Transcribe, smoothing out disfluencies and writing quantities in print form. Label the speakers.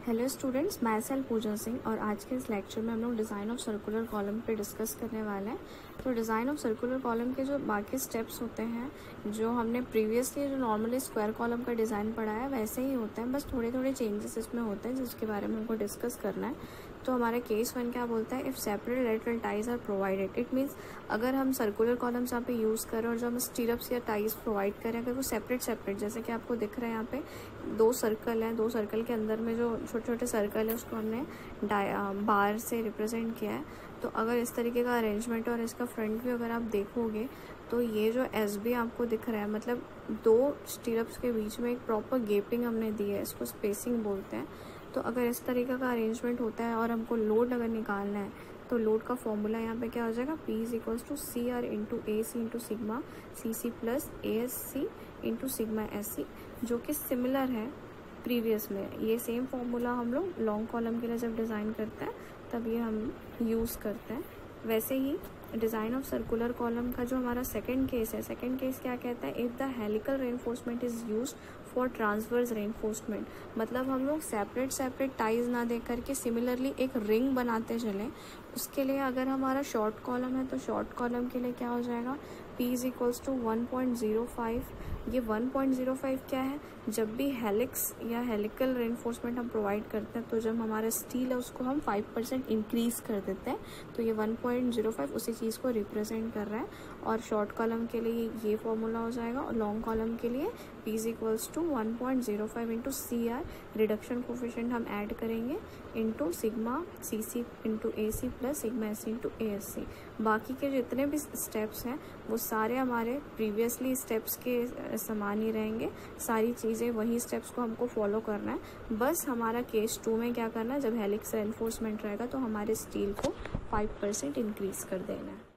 Speaker 1: Hello students, मैं self पूजन सिंह और आज के इस लेक्चर में हम लोग डिज़ाइन ऑफ सर्कुलर कॉलम पे डिस्कस करने वाले हैं। तो डिज़ाइन ऑफ सर्कुलर कॉलम के जो बाकी स्टेप्स होते हैं, जो हमने प्रीवियसली जो नॉर्मली स्क्वायर कॉलम का डिज़ाइन पढ़ा है वैसे ही होते हैं, बस थोड़े थोड़े चेंजेस इसमें होते हैं जिसके बारे में हमको डिस्कस करना है। तो हमारा केस 1 क्या बोलता है, if separate lateral ties are provided, it means अगर हम सर्कुलर कॉलम्स यहाँ पे यूज़ करें और जो हम स्टीरअप्स या टाइज प्रोवाइड करें अगर वो सेपरेट जैसे कि आपको दिख रहा है यहाँ पे दो सर्कल हैं, दो सर्कल के अंदर में जो छोटे छोटे सर्कल है उसको हमने बार से रिप्रेजेंट किया है। तो अगर इस तरीके का अरेंजमेंट और इसका फ्रंट व्यू अगर आप देखोगे तो ये जो SB आपको दिख रहा है, मतलब दो स्टीरअप्स के बीच में एक प्रॉपर गेपिंग हमने दी है, इसको स्पेसिंग बोलते हैं। तो अगर इस तरीके का अरेंजमेंट होता है और हमको लोड अगर निकालना है तो लोड का फॉर्मूला यहाँ पे क्या हो जाएगा, P = CR × AC × sigma CC + ASC × sigma SC, जो कि सिमिलर है प्रीवियस में। ये सेम फॉर्मूला हम लोग लॉन्ग कॉलम के लिए जब डिज़ाइन करते हैं तब ये हम यूज़ करते हैं। वैसे ही डिज़ाइन ऑफ सर्कुलर कॉलम का जो हमारा सेकंड केस है, सेकंड केस क्या कहता है, if the helical reinforcement is used for transverse reinforcement, मतलब हम लोग सेपरेट टाइज ना दे करके सिमिलरली एक रिंग बनाते चलें। उसके लिए अगर हमारा शॉर्ट कॉलम है तो शॉर्ट कॉलम के लिए क्या हो जाएगा, P = 1.05। ये 1.05 क्या है, जब भी हेलिक्स या हेलिकल रेनफोर्समेंट हम प्रोवाइड करते हैं तो जब हमारा स्टील है उसको हम 5% इंक्रीज़ कर देते हैं, तो ये 1.05 उसी चीज़ को रिप्रेजेंट कर रहा है। और शॉर्ट कॉलम के लिए ये फॉर्मूला हो जाएगा और लॉन्ग कॉलम के लिए P = 1.05 × CR, रिडक्शन कोफिशिएंट हम ऐड करेंगे into sigma CC × AC + sigma SC × ASC। बाकी के जितने भी स्टेप्स हैं वो सारे हमारे प्रीवियसली स्टेप्स के समान ही रहेंगे, सारी चीज़ें वही स्टेप्स को हमको फॉलो करना है। बस हमारा केस 2 में क्या करना है, जब हेलिक्स रेनफोर्समेंट रहेगा तो हमारे स्टील को 5% इंक्रीज़ कर देना है।